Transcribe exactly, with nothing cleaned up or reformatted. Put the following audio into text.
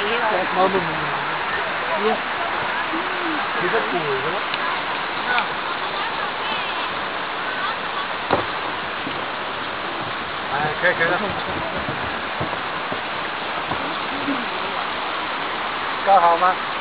毛不毛？你你这补的吗？哎，可以可以了。刚好吗？